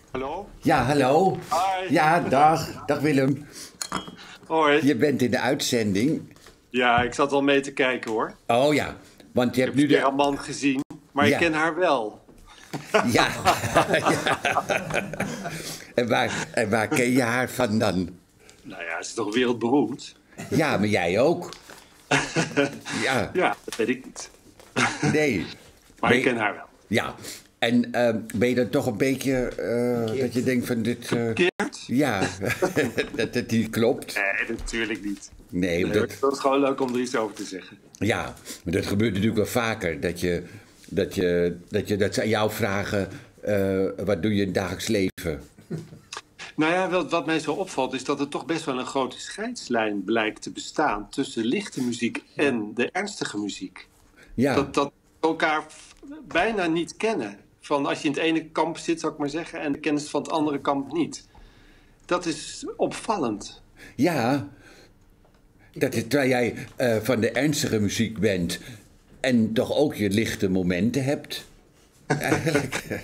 Hallo? Ja, hallo. Hi. Ja, dag. Dag Willem. Hoi. Je bent in de uitzending. Ja, ik zat al mee te kijken hoor. Oh ja, want je Ik hebt heb nu de... Veerman gezien, maar ik Ja, ken haar wel. ja. En waar ken je haar van dan? Nou ja, ze is toch wereldberoemd? Ja, maar jij ook. Ja, Ja, dat weet ik niet. nee. Maar Ben ik je- ken haar wel. Ja. En ben je dan toch een beetje dat je denkt van dit... Keert? ja, dat het niet klopt. Nee, natuurlijk niet. Nee, Nee, dat, dat is gewoon leuk om er iets over te zeggen. ja, maar dat gebeurt natuurlijk wel vaker. Dat ze aan jou vragen, wat doe je in het dagelijks leven? Nou ja, wat mij zo opvalt is dat er toch best wel een grote scheidslijn blijkt te bestaan tussen lichte muziek en de ernstige muziek. Ja, Dat elkaar bijna niet kennen. Van als je in het ene kamp zit, zou ik maar zeggen, en de kennis van het andere kamp niet. Dat is opvallend. ja, dat is terwijl jij van de ernstige muziek bent en toch ook je lichte momenten hebt. Eigenlijk.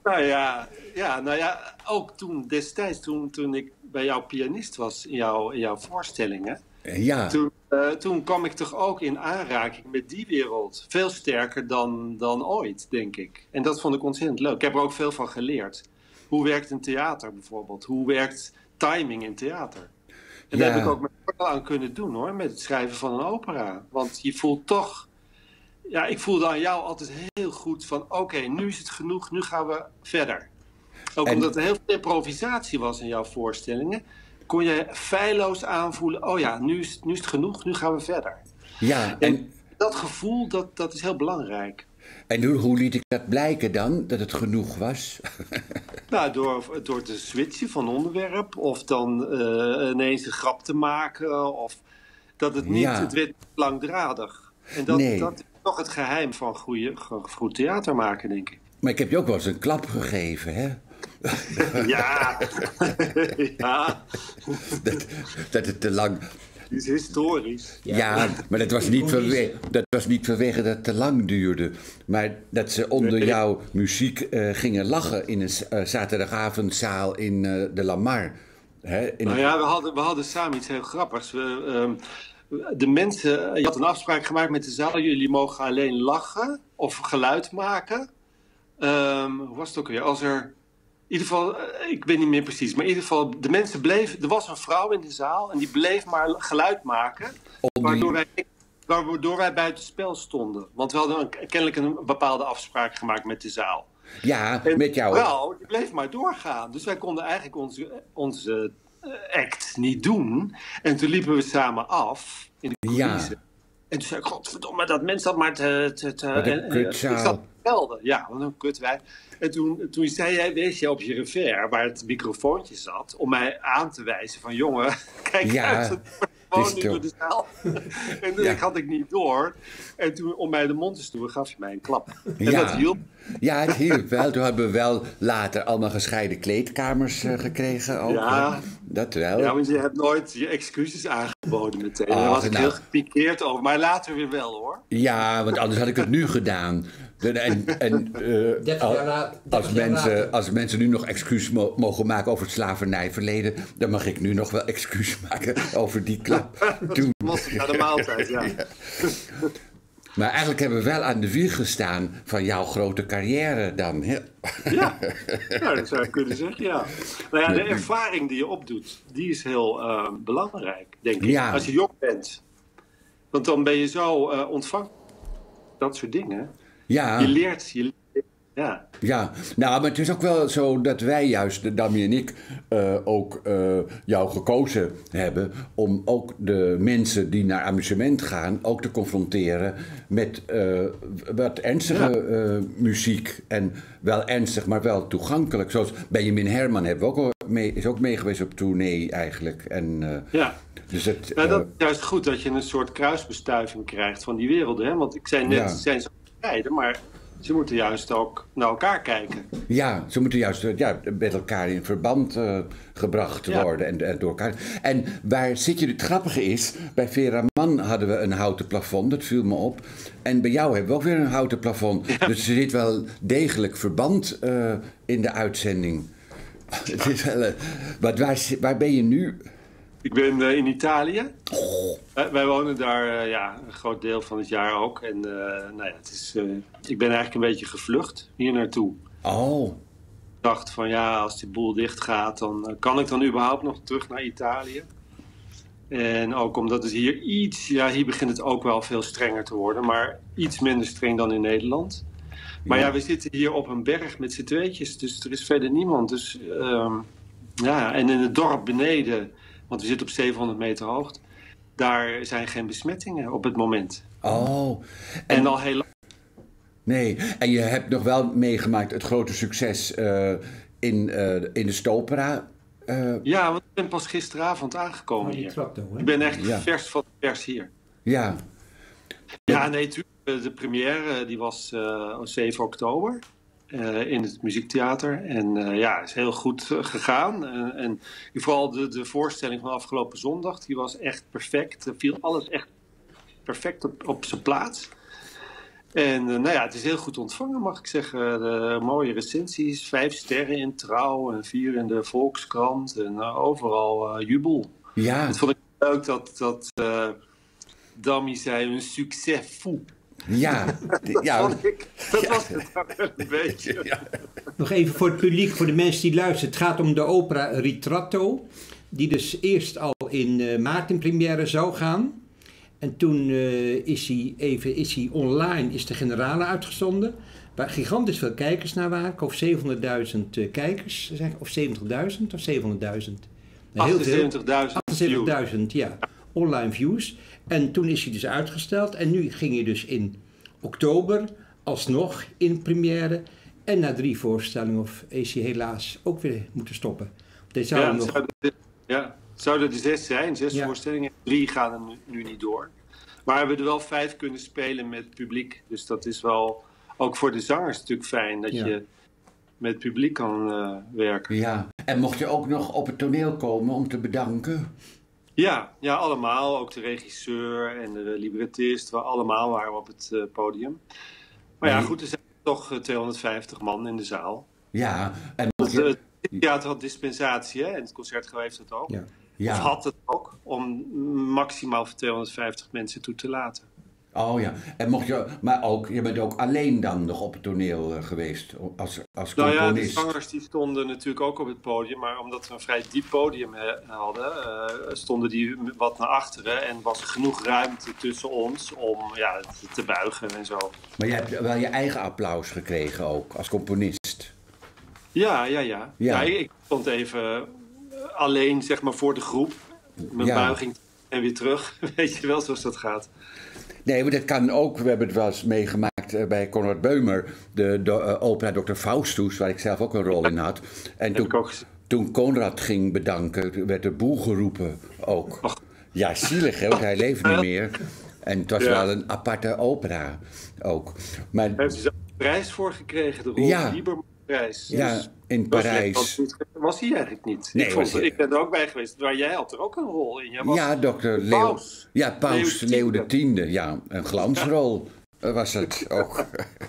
Nou ja, ook toen destijds, toen ik bij jou pianist was in jouw voorstellingen, Ja, toen kwam ik toch ook in aanraking met die wereld. Veel sterker dan ooit, denk ik. En dat vond ik ontzettend leuk. Ik heb er ook veel van geleerd. Hoe werkt een theater bijvoorbeeld? Hoe werkt timing in theater? En daar heb ik ja, ook mijn voordeel aan kunnen doen hoor, met het schrijven van een opera. Want je voelt toch, ja, ik voelde aan jou altijd heel goed van oké, nu is het genoeg, nu gaan we verder. Ook en, omdat er heel veel improvisatie was in jouw voorstellingen, kon je feilloos aanvoelen, oh ja, nu is het genoeg, nu gaan we verder. ja, En dat gevoel, dat is heel belangrijk. en hoe liet ik dat blijken dan, dat het genoeg was? Nou, door te switchen van onderwerp, of dan ineens een grap te maken, of dat het niet, Ja, het werd langdradig. En dat nee, is toch het geheim van goed theater maken, denk ik. maar ik heb je ook wel eens een klap gegeven, hè? Ja, ja, Dat, dat het te lang... die is historisch. Ja, maar dat was niet vanwege dat het te lang duurde. Maar dat ze onder Nee. jouw muziek gingen lachen in een zaterdagavondzaal in de Lamar. Hè? Nou ja, we hadden samen iets heel grappigs. De mensen, je had een afspraak gemaakt met de zaal. Jullie mogen alleen lachen of geluid maken. Hoe was het ook weer? Als er, in ieder geval, ik weet niet meer precies. Maar in ieder geval, de mensen bleven. Er was een vrouw in de zaal en die bleef maar geluid maken. Onder Waardoor je- wij buiten spel stonden. Want we hadden kennelijk een bepaalde afspraak gemaakt met de zaal. ja, En met die jou. vrouw die bleef maar doorgaan. Dus wij konden eigenlijk onze act niet doen. En toen liepen we samen af in de Ja, coulissen. En toen zei ik, godverdomme, dat mens dat maar wat een ik zat te kutzaal. melden. Ja, wat een kutwijk. En toen zei jij, wees je op je revers, waar het microfoontje zat, om mij aan te wijzen van, jongen, kijk uit, Ja, het wordt het is gewoon nu door toch... de zaal. En dat Ja, had ik niet door. En toen, om mij de mond te stoeren, gaf je mij een klap. En dat ja. hielp. Ja, het hielp wel. Toen hebben we wel later allemaal gescheiden kleedkamers gekregen ook, hè? Ja, Dat ja, wel. want je hebt nooit je excuses aangeboden meteen. Daar was Ach, ik heel nou, gepikeerd over. Maar later weer wel, hoor. ja, want anders had ik het nu gedaan. En 30 jaar later. als mensen nu nog excuus mogen maken over het slavernijverleden, dan mag ik nu nog wel excuus maken over die klap toen. Was het naar de maaltijd, ja. Maar eigenlijk hebben we wel aan de wieg gestaan van jouw grote carrière dan. Hè? Ja, nou, dat zou je kunnen zeggen, ja. Nou ja, de ervaring die je opdoet, die is heel belangrijk, denk ik. Als Ja, je jong bent. Want dan ben je zo ontvankelijk voor dat soort dingen. Je ja. leert, ja. Ja, nou, maar het is ook wel zo dat wij juist, Dami en ik, ook jou gekozen hebben om ook de mensen die naar amusement gaan ook te confronteren met wat ernstige Ja, muziek. En wel ernstig, maar wel toegankelijk. Zoals Benjamin Herman hebben we ook al is ook mee geweest op tournee eigenlijk. En, ja. dus het, Nou, dat is juist goed dat je een soort kruisbestuiving krijgt van die werelden. Hè? Want ik zei net, ze ja. zijn zo gescheiden, maar ze moeten juist ook naar elkaar kijken. Ja, ze moeten juist met elkaar in verband gebracht Ja, worden en door elkaar. En waar zit je? Het grappige is, bij Vera Mann hadden we een houten plafond, dat viel me op. En bij jou hebben we ook weer een houten plafond. ja, Dus er zit wel degelijk verband in de uitzending. Het is wel, maar waar ben je nu? Ik ben in Italië. Wij wonen daar een groot deel van het jaar ook. En ik ben eigenlijk een beetje gevlucht hier naartoe. Oh. Ik dacht van ja, als die boel dicht gaat, dan kan ik dan überhaupt nog terug naar Italië. En ook omdat het hier hier begint het ook wel veel strenger te worden, maar iets minder streng dan in Nederland. Maar ja, we zitten hier op een berg met z'n tweetjes, dus er is verder niemand. Dus en in het dorp beneden, want we zitten op 700 meter hoogte, daar zijn geen besmettingen op het moment. Oh. En al heel lang. Nee, en je hebt nog wel meegemaakt het grote succes in de Stopera. Ja, want ik ben pas gisteravond aangekomen hier. Ik ben eigenlijk vers van de pers hier. Ja. Ja, nee, natuurlijk. De première die was 7 oktober in het Muziektheater. En is heel goed gegaan. En vooral de voorstelling van afgelopen zondag, die was echt perfect. Er viel alles echt perfect op zijn plaats. En het is heel goed ontvangen, mag ik zeggen. De mooie recensies, 5 sterren in Trouw en 4 in de Volkskrant. En overal jubel. Ja. Het vond ik leuk dat Dami zei, een succes fou. Ja. Dat was het wel een beetje. Ja. Nog even voor het publiek, voor de mensen die luisteren. Het gaat om de opera Ritratto. Die dus eerst al in maart in première zou gaan. En toen is hij online, is de generale uitgezonden. Waar gigantisch veel kijkers naar waren. Ik geloof 700.000 kijkers. Of 70.000 of 700.000? 78.000 ja. Online views. En toen is hij dus uitgesteld. En nu ging hij dus in oktober alsnog in première. En na 3 voorstellingen is hij helaas ook weer moeten stoppen. Zouden er 6 zijn, 6 voorstellingen. 3 gaan er nu niet door. Maar we hebben er wel 5 kunnen spelen met publiek. Dus dat is wel, ook voor de zangers natuurlijk fijn, dat je met publiek kan werken. Ja, en mocht je ook nog op het toneel komen om te bedanken? Ja, allemaal. Ook de regisseur en de librettist. Allemaal waren we op het podium. Maar goed, er zijn toch 250 man in de zaal. Ja, en het theater had dispensatie, hè? En het concertgebouw heeft dat ook. Ja. Of had het ook, om maximaal voor 250 mensen toe te laten. Oh ja, en je bent ook alleen dan nog op het toneel geweest als componist? Nou ja, de zangers die stonden natuurlijk ook op het podium, maar omdat we een vrij diep podium hadden, stonden die wat naar achteren en was er genoeg ruimte tussen ons om te buigen en zo. Maar je hebt wel je eigen applaus gekregen ook, als componist? Ja, ik stond even alleen, zeg maar, voor de groep. Mijn buiging en weer terug. Weet je wel, zoals dat gaat. Nee, maar dat kan ook. We hebben het wel eens meegemaakt bij Konrad Beumer. De opera Dr. Faustus, waar ik zelf ook een rol in had. En toen Konrad ging bedanken, werd er boel geroepen ook. Och. Ja, zielig, hè, want hij leeft niet meer. En het was wel een aparte opera ook. Maar hij heeft er zelf een prijs voor gekregen, de Roel Lieberman. Ja, in Parijs. Was hij eigenlijk niet. Nee, ik ben er ook bij geweest, maar jij had er ook een rol in. Paus Leo X. Ja, een glansrol was het ook.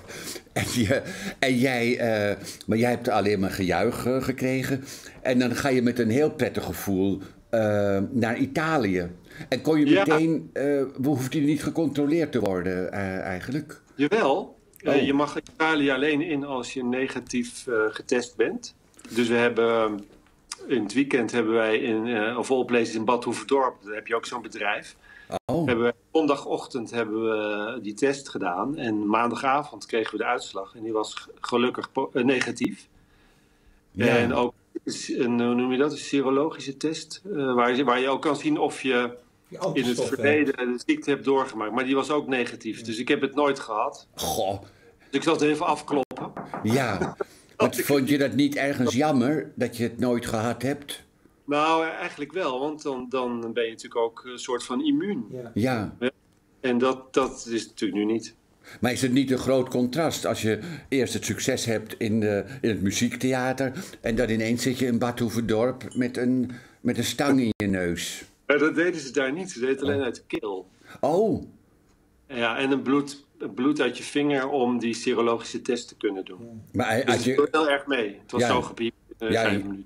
Maar jij hebt alleen maar gejuich gekregen. En dan ga je met een heel prettig gevoel naar Italië. En kon je meteen, hoefde je niet gecontroleerd te worden eigenlijk? Jawel. Je mag Italië alleen in als je negatief getest bent. Dus we hebben in het weekend hebben wij of all places in Bad Hoeverdorp, daar heb je ook zo'n bedrijf. Zondagochtend hebben we die test gedaan en maandagavond kregen we de uitslag en die was gelukkig negatief. Ja. En ook hoe noem je dat? Een serologische test, waar je ook kan zien of je in het verleden de ziekte hebt doorgemaakt. Maar die was ook negatief, dus ik heb het nooit gehad. Goh. Dus ik zal het even afkloppen. Ja, want vond je dat niet ergens jammer dat je het nooit gehad hebt? Nou, eigenlijk wel, want dan ben je natuurlijk ook een soort van immuun. Ja. En dat is natuurlijk nu niet. Maar is het niet een groot contrast als je eerst het succes hebt in het muziektheater en dan ineens zit je in Bad Hoeverdorp met een stang in je neus? Ja, dat deden ze daar niet, ze deden het alleen uit de keel. Oh. Ja, en een bloed uit je vinger om die serologische test te kunnen doen. Maar dus het doet heel erg mee. Het was zo gepiept in 5 minuten.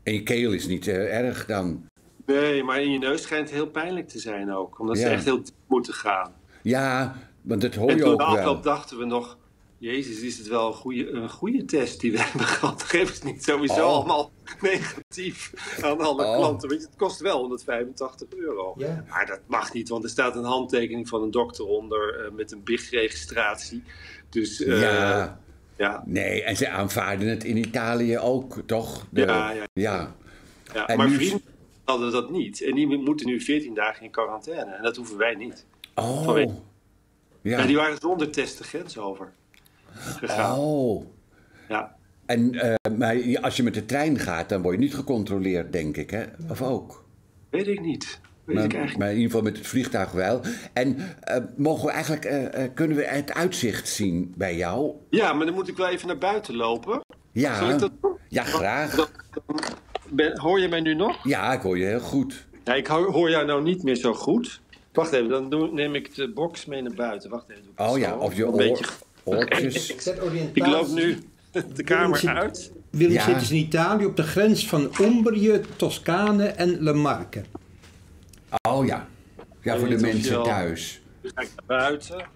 En je keel is niet erg dan. Nee, maar in je neus schijnt het heel pijnlijk te zijn ook. Omdat ze echt heel diep moeten gaan. Ja, want dat hoor En je toen ook de wel. afloop dachten we nog... Jezus, is het wel een goede test die we hebben gehad. Geef het niet sowieso allemaal negatief aan alle klanten. Weet je, het kost wel €185. Ja. Maar dat mag niet, want er staat een handtekening van een dokter onder... met een BIG-registratie. Dus... Ja. Nee, en ze aanvaarden het in Italië ook, toch? Ja. En Maar nu... vrienden hadden dat niet. En die moeten nu 14 dagen in quarantaine. En dat hoeven wij niet. Oh. Ja. En die waren zonder test de grens over gegaan. Oh. Ja. En, maar als je met de trein gaat, dan word je niet gecontroleerd, denk ik, hè? Of ook? Weet ik niet. Maar in ieder geval met het vliegtuig wel. En mogen we eigenlijk, kunnen we het uitzicht zien bij jou? Ja, maar dan moet ik wel even naar buiten lopen. Ja, Zal ik dat doen? Ja, graag. Hoor je mij nu nog? Ja, ik hoor je heel goed. Ja, ik hoor jou nou niet meer zo goed. Wacht even, dan neem ik de box mee naar buiten. Wacht even. Oh ja, of je oortjes. Ik loop nu de kamer uit. Willem zit dus in Italië op de grens van Umbrië, Toscane en Le Marche. Oh ja. Ja, voor de mensen thuis. Dan ga ik naar buiten.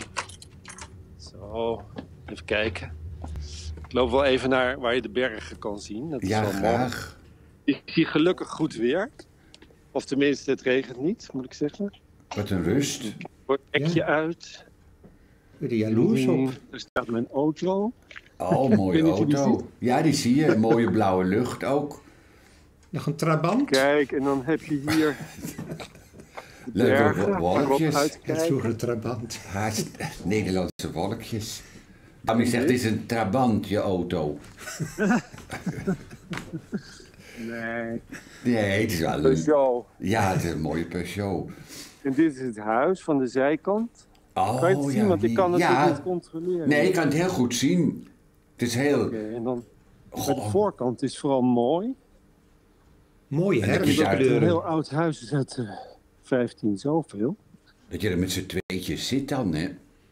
Zo, even kijken. Ik loop wel even naar waar je de bergen kan zien. Dat is wel graag. Mooi. Ik zie gelukkig goed weer. Of tenminste, het regent niet, moet ik zeggen. Wat een rust. Ik word hekje uit. Ben je jaloers op? Er staat mijn auto. Oh, mooie auto. Ja, die zie je. Mooie blauwe lucht ook. Nog een trabant? Kijk, en dan heb je hier... Leuke wolkjes. Het vroeger trabant. Nederlandse wolkjes. Dammy zegt, het is een trabant, je auto. Nee. Nee, het is wel een Peugeot. Ja, het is een mooie Peugeot. En dit is het huis van de zijkant. Oh, kan je het zien? Want ik kan het niet controleren. Nee, ik kan het heel goed zien. Het is heel... Oké, en dan... De voorkant is vooral mooi. Mooie Het is herfstkleuren. een heel oud huis, is uit 15 zoveel. Dat je er met z'n tweetjes zit dan, hè?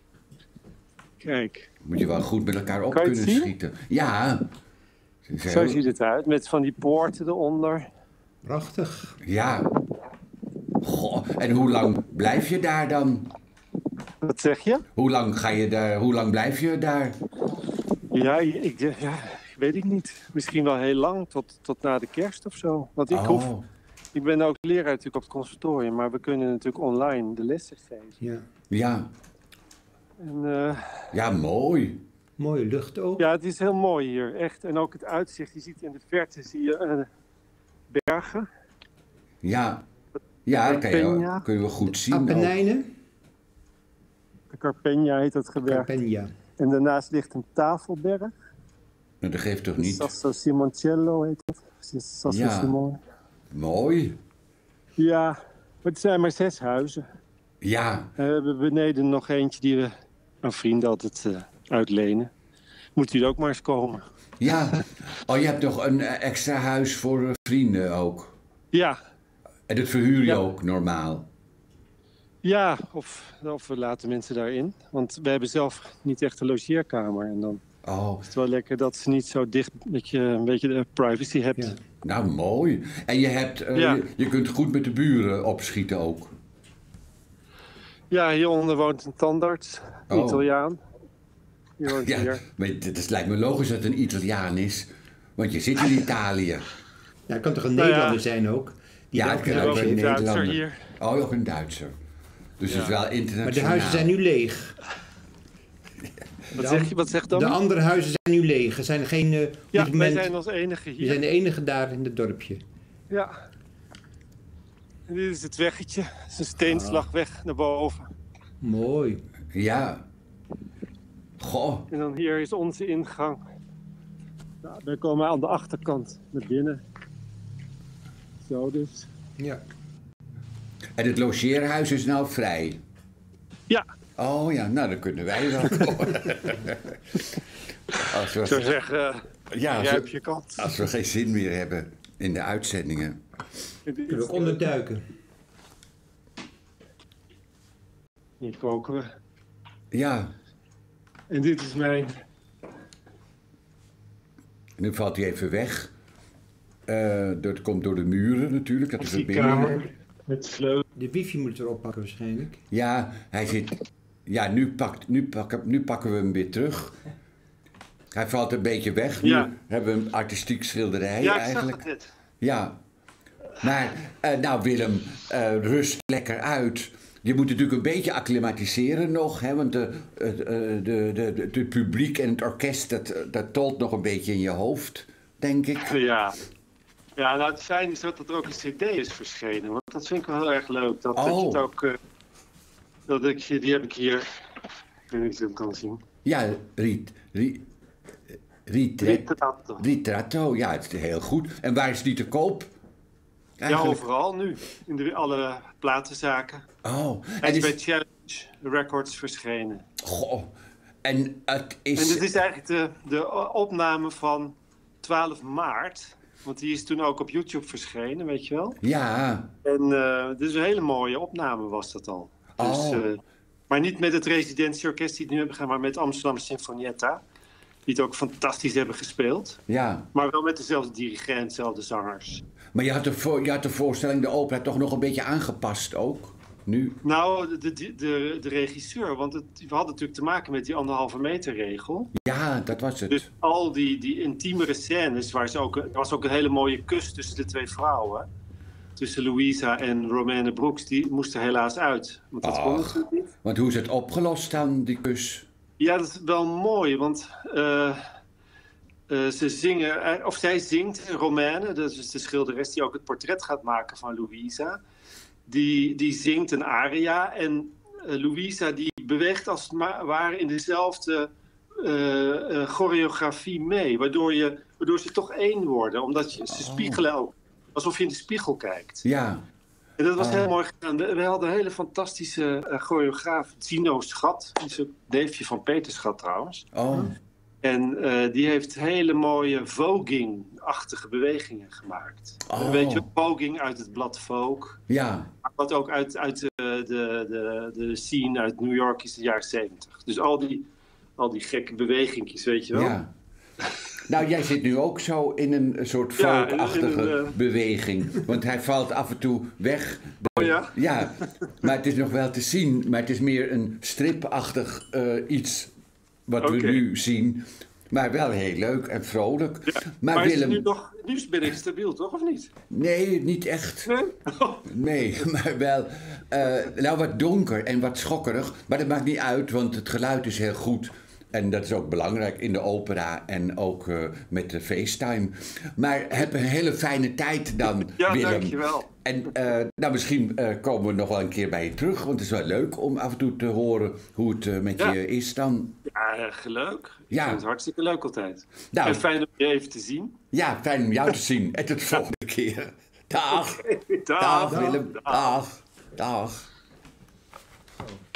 Kijk. Moet je wel goed met elkaar op Kan je kunnen het zien? schieten. Ja. Zo ziet het uit, met van die poorten eronder. Prachtig. Ja. Goh, en hoe lang blijf je daar dan? Wat zeg je? Hoe lang blijf je daar? Ja, weet ik niet. Misschien wel heel lang, tot na de kerst of zo. Want ik ben ook leraar natuurlijk op het conservatorium, maar we kunnen natuurlijk online de lessen geven. Ja. Ja. En, ja, mooi. Mooie lucht ook. Ja, het is heel mooi hier, echt. En ook het uitzicht, je ziet in de verte zie je bergen. Ja. Ja, dat kun je wel goed zien. Apennijnen? De Carpegna heet dat gebergte. Carpegna. En daarnaast ligt een tafelberg. Nou, dat geeft toch niet? Sasso Simoncello heet dat. Sasso Simone. Mooi. Ja, maar het zijn maar 6 huizen. Ja. We hebben beneden nog eentje die we aan vrienden altijd uitlenen. Moet die er ook maar eens komen. Ja. Oh, je hebt nog een extra huis voor vrienden ook? Ja. En dat verhuur je ook normaal? Ja, of we laten mensen daarin. Want we hebben zelf niet echt een logeerkamer. En dan is het wel lekker dat ze niet zo dicht, dat je een beetje de privacy hebt. Ja. Nou, mooi. En je hebt, je kunt goed met de buren opschieten ook? Ja, hieronder woont een tandarts, een Italiaan. Die woont hier. Maar het lijkt me logisch dat het een Italiaan is. Want je zit in Italië. Ja, het kan toch een Nederlander zijn ook? Het kan ook een Duitser hier. Oh, ook een Duitser. Dus het is wel internationaal. Maar de huizen zijn nu leeg. Wat zegt dan? De andere huizen zijn nu leeg. Er zijn geen... wij zijn als enige hier. We zijn de enige daar in het dorpje. Ja. En dit is het weggetje. Het is een steenslagweg naar boven. Mooi. Ja. Goh. En dan hier is onze ingang. Nou, wij komen aan de achterkant naar binnen. Zo dus. Ja. En het logeerhuis is nou vrij? Ja. Oh ja, nou dan kunnen wij wel komen. Ik zou zeggen, jij op je kant. Als we geen zin meer hebben in de uitzendingen. Kunnen we ook onderduiken. Hier koken we. Ja. En dit is mijn... Nu valt hij even weg. Dat komt door de muren natuurlijk. Dat is Die verbinding. kamer met vleugels. De wifi moet erop pakken waarschijnlijk. Ja, hij zit... Ja, nu pakken we hem weer terug. Hij valt een beetje weg. Nu hebben we een artistiek schilderij Ja, ik eigenlijk. zag het net. Ja. Maar, nou Willem, rust lekker uit. Je moet natuurlijk een beetje acclimatiseren nog, hè, want het publiek en het orkest, dat tolt nog een beetje in je hoofd, denk ik. Ja. Ja, nou het fijn is dat er ook een cd is verschenen, want dat vind ik wel heel erg leuk. Dat je het ook, die heb ik hier, ik weet niet of je hem kan zien. Ja, Ritratto. Ritratto, ja, het is heel goed. En waar is die te koop? Eigenlijk? Ja, overal nu. In alle platenzaken. Oh. Hij is bij Challenge Records verschenen. Goh. En het is... En dit is eigenlijk de opname van 12 maart. Want die is toen ook op YouTube verschenen, weet je wel? Ja. En dus een hele mooie opname was dat al. Dus, maar niet met het residentieorkest die het nu hebben gedaan, maar met Amsterdam Sinfonietta. Die het ook fantastisch hebben gespeeld. Ja. Maar wel met dezelfde dirigent, dezelfde zangers. Maar je had de voorstelling, de opera, toch nog een beetje aangepast ook? Nu? Nou, de regisseur, want we hadden natuurlijk te maken met die 1,5 meter regel. Ja, dat was het. Dus al die intiemere scènes, er was ook een hele mooie kus tussen de twee vrouwen. Tussen Louisa en Romaine Brooks, die moesten helaas uit. Want dat kon natuurlijk niet. Want hoe is het opgelost dan, die kus? Ja, dat is wel mooi, want ze zingen, of zij zingt, Romaine, dat is de schilderes die ook het portret gaat maken van Louisa. Die zingt een aria en Louisa die beweegt als het ware in dezelfde choreografie mee. Waardoor ze toch één worden, omdat ze spiegelen ook. Alsof je in de spiegel kijkt. Ja. En dat was heel mooi gedaan. We hadden een hele fantastische choreograaf, Zino Schat. Die is een neefje van Peter Schat trouwens. Oh. En die heeft hele mooie voging-achtige bewegingen gemaakt. Oh. Weet je, voging uit het blad Vogue. Ja. Wat ook uit de scene uit New York is de jaren 70. Dus al die gekke bewegingjes, weet je wel. Ja. Nou, jij zit nu ook zo in een soort folkachtige beweging. Want hij valt af en toe weg. Oh ja? Ja, maar het is nog wel te zien. Maar het is meer een stripachtig iets wat we nu zien. Maar wel heel leuk en vrolijk. Ja, maar Willem... nu ben ik stabiel, toch? Of niet? Nee, niet echt. Nee? Nee, maar wel nou wat donker en wat schokkerig. Maar dat maakt niet uit, want het geluid is heel goed. En dat is ook belangrijk in de opera en ook met de FaceTime. Maar heb een hele fijne tijd dan, Willem. Ja, dankjewel. En nou, misschien komen we nog wel een keer bij je terug. Want het is wel leuk om af en toe te horen hoe het met je is dan. Ja, leuk. Ik Ja. vind het hartstikke leuk altijd. Nou, en fijn om je even te zien. Ja, fijn om jou te zien. En tot de volgende keer. Dag. Okay, Dag, Willem. Dag. Dag.